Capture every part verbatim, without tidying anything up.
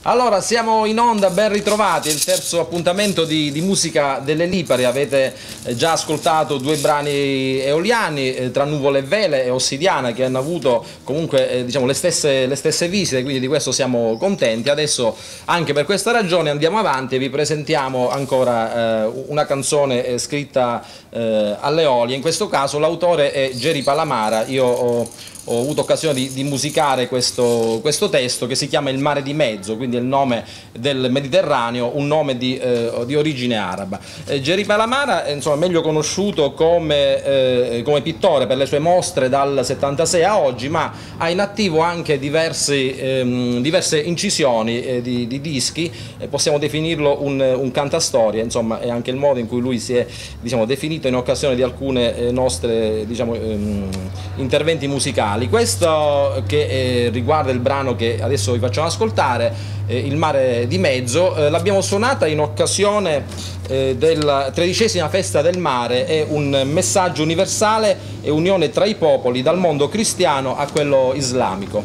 Allora, siamo in onda, ben ritrovati, è il terzo appuntamento di, di Musica delle Lipari. Avete già ascoltato due brani eoliani, eh, Tra nuvole e vele e Ossidiana, che hanno avuto comunque eh, diciamo, le, stesse, le stesse visite, quindi di questo siamo contenti. Adesso, anche per questa ragione, andiamo avanti e vi presentiamo ancora eh, una canzone eh, scritta eh, alle Eolie. In questo caso l'autore è Geri Palamara. Io ho ho avuto occasione di, di musicare questo, questo testo, che si chiama Il mare di mezzo, quindi è il nome del Mediterraneo, un nome di, eh, di origine araba. Eh, Geri Palamara è insomma, meglio conosciuto come, eh, come pittore per le sue mostre dal settantasei a oggi, ma ha in attivo anche diversi, ehm, diverse incisioni eh, di, di dischi. Eh, possiamo definirlo un, un cantastorie, insomma è anche il modo in cui lui si è diciamo, definito in occasione di alcune eh, nostre diciamo, ehm, interventi musicali. Questo che eh, riguarda il brano che adesso vi facciamo ascoltare, eh, Il mare di mezzo, eh, l'abbiamo suonata in occasione eh, della tredicesima festa del mare. È un messaggio universale e unione tra i popoli, dal mondo cristiano a quello islamico.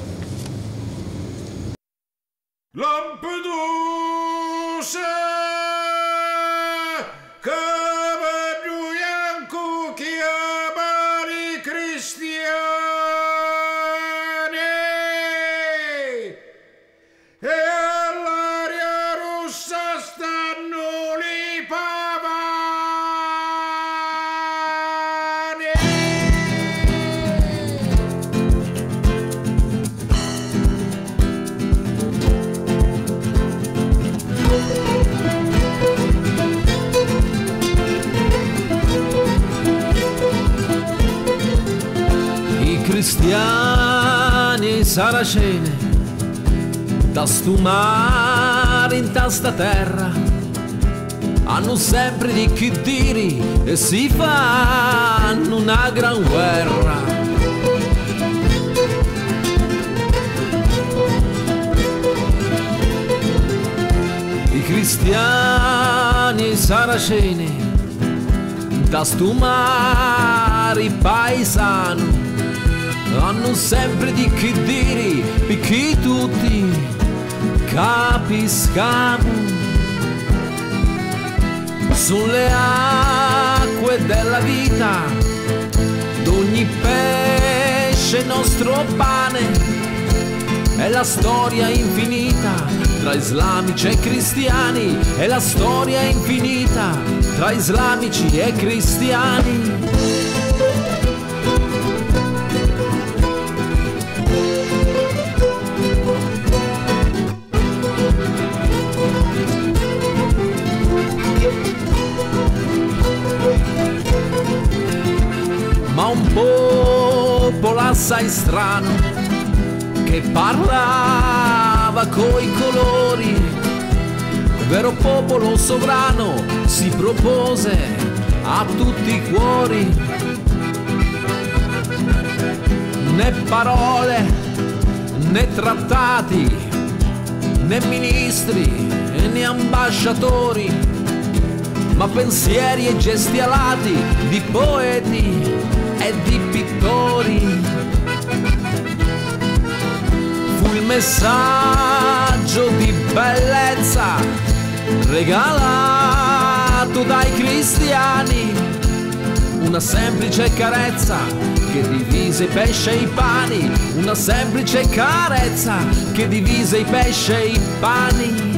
Lampedusa, cristiani e saracene, da stu mare in tasta terra, hanno sempre di che dire e si fanno una gran guerra. I cristiani e saraceni, da stu mare paesano, hanno sempre di che dire perché tutti capiscamo. Sulle acque della vita d'ogni pesce nostro pane, è la storia infinita tra islamici e cristiani, è la storia infinita tra islamici e cristiani. Ma un popolo assai strano che parlava coi colori, vero popolo sovrano, si propose a tutti i cuori. Né parole, né trattati, né ministri, né ambasciatori, ma pensieri e gesti alati di poeti e di pittori. Fu il messaggio di bellezza regalato dai cristiani, una semplice carezza che divise i pesci e i pani, una semplice carezza che divise i pesci e i pani.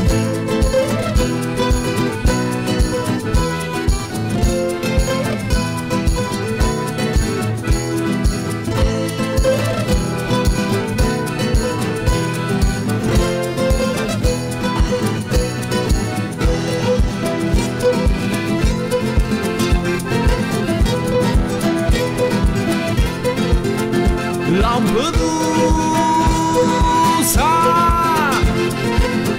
Lampedusa,